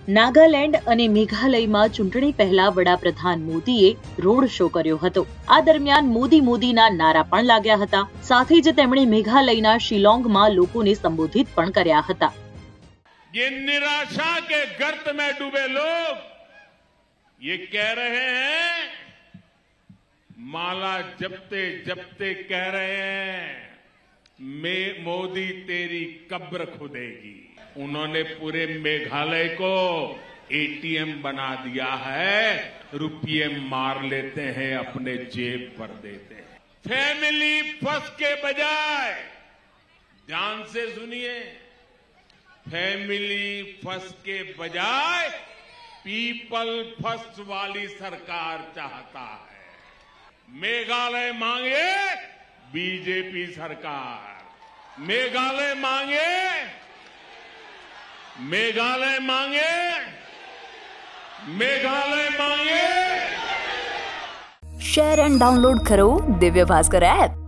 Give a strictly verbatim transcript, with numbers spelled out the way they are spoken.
નાગાલેન્ડ અને મેઘાલયમાં ચૂંટણી પહેલા વડાપ્રધાન મોદીએ રોડ શો કર્યો હતો। આ દરમિયાન મોદી મોદીના નારા પણ લાગ્યા હતા। સાથે જ તેમણે મેઘાલયના શિલોંગમાં લોકોને સંબોધિત પણ કર્યા હતા। ये निराशा के गर्त में डूबे लोग ये कह रहे हैं, माला जपते जपते कह रहे हैं, मैं मोदी तेरी कब्र खुदेगी। उन्होंने पूरे मेघालय को एटीएम बना दिया है, रुपये मार लेते हैं, अपने जेब पर देते हैं। फैमिली फर्स्ट के बजाय, ध्यान से सुनिए, फैमिली फर्स्ट के बजाय पीपल फर्स्ट वाली सरकार चाहता है। मेघालय मांगे बीजेपी सरकार, मेघालय मांगे मेघालय मांगे मेघालय मांगे। शेयर एंड डाउनलोड करो दिव्य भास्कर ऐप।